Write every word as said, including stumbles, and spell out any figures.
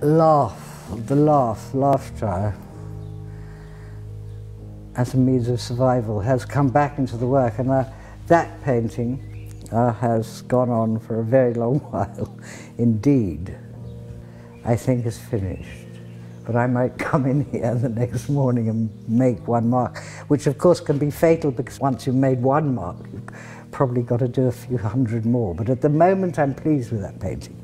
laugh, the laugh, laughter, as a means of survival has come back into the work, and uh, that painting uh, has gone on for a very long while. Indeed, I think is finished. But I might come in here the next morning and make one mark, which of course can be fatal, because once you've made one mark, you've probably got to do a few hundred more. But at the moment, I'm pleased with that painting.